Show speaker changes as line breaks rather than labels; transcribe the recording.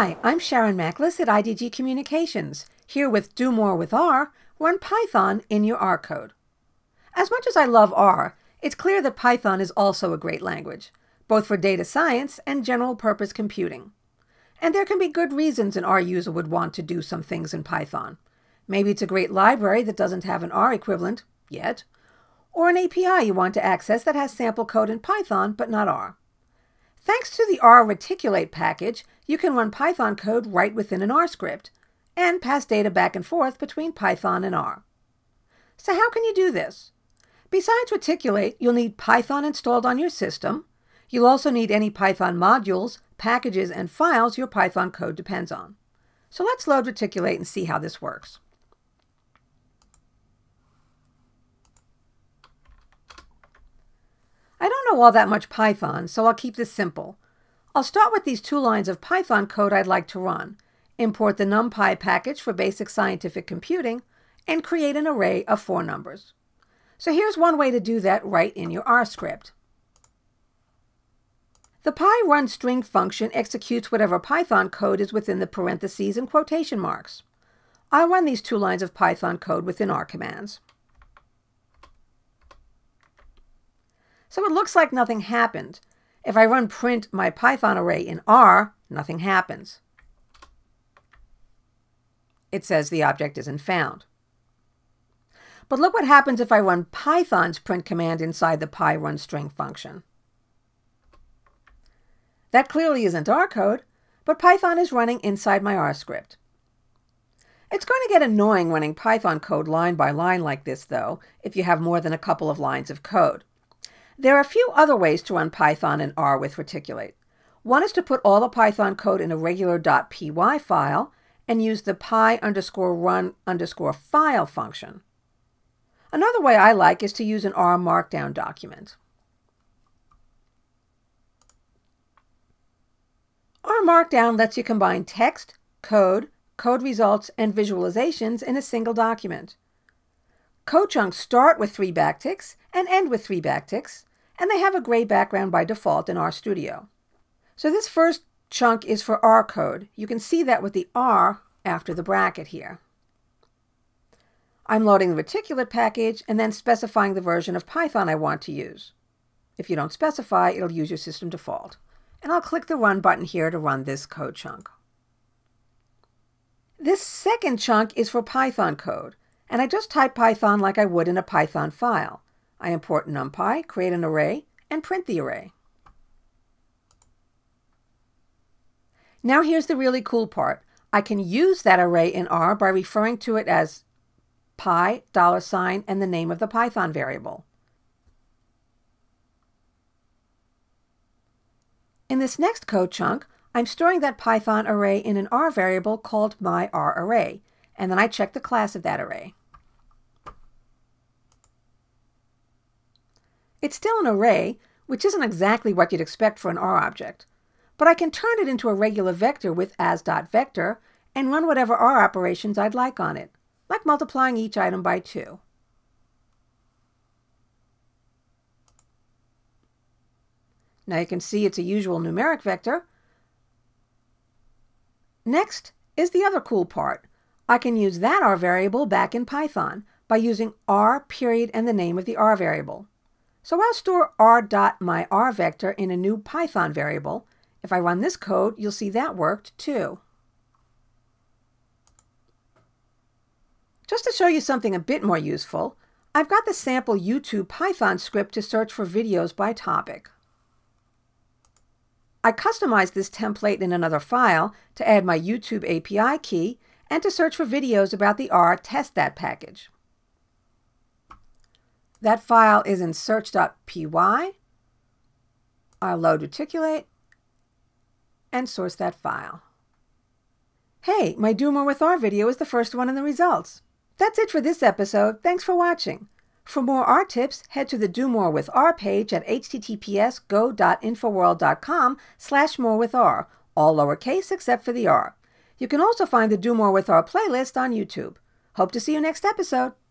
Hi, I'm Sharon Macklis at IDG Communications, here with Do More with R, run Python in your R code. As much as I love R, it's clear that Python is also a great language, both for data science and general-purpose computing. And there can be good reasons an R user would want to do some things in Python. Maybe it's a great library that doesn't have an R equivalent, yet, or an API you want to access that has sample code in Python but not R. Thanks to the R reticulate package, you can run Python code right within an R script and pass data back and forth between Python and R. So how can you do this? Besides reticulate, you'll need Python installed on your system. You'll also need any Python modules, packages, and files your Python code depends on. So let's load reticulate and see how this works. I don't know all that much Python, so I'll keep this simple. I'll start with these 2 lines of Python code I'd like to run, import the NumPy package for basic scientific computing, and create an array of 4 numbers. So here's one way to do that right in your R script. The pyrunString function executes whatever Python code is within the parentheses and quotation marks. I'll run these 2 lines of Python code within R commands. So it looks like nothing happened. If I run print my Python array in R, nothing happens. It says the object isn't found. But look what happens if I run Python's print command inside the pyrunString function. That clearly isn't R code, but Python is running inside my R script. It's going to get annoying running Python code line by line like this, though, if you have more than a couple of lines of code. There are a few other ways to run Python in R with reticulate. One is to put all the Python code in a regular .py file and use the py_run_file function. Another way I like is to use an R Markdown document. R Markdown lets you combine text, code results, and visualizations in a single document. Code chunks start with 3 backticks and end with 3 backticks, and they have a gray background by default in RStudio. So this first chunk is for R code. You can see that with the R after the bracket here. I'm loading the reticulate package and then specifying the version of Python I want to use. If you don't specify, it'll use your system default. And I'll click the Run button here to run this code chunk. This second chunk is for Python code, and I just type Python like I would in a Python file. I import NumPy, create an array, and print the array. Now here's the really cool part. I can use that array in R by referring to it as $, and the name of the Python variable. In this next code chunk, I'm storing that Python array in an R variable called myRarray, and then I check the class of that array. It's still an array, which isn't exactly what you'd expect for an R object, but I can turn it into a regular vector with as.vector and run whatever R operations I'd like on it, like multiplying each item by 2. Now you can see it's a usual numeric vector. Next is the other cool part. I can use that R variable back in Python by using R period and the name of the R variable. So I'll store r.myRvector in a new Python variable. If I run this code, you'll see that worked too. Just to show you something a bit more useful, I've got the sample YouTube Python script to search for videos by topic. I customized this template in another file to add my YouTube API key and to search for videos about the R test that package. That file is in search.py. I'll load reticulate and source that file. Hey, my Do More with R video is the first one in the results. That's it for this episode. Thanks for watching. For more R tips, head to the Do More with R page at https://go.infoworld.com/morewithR, all lowercase except for the R. You can also find the Do More with R playlist on YouTube. Hope to see you next episode.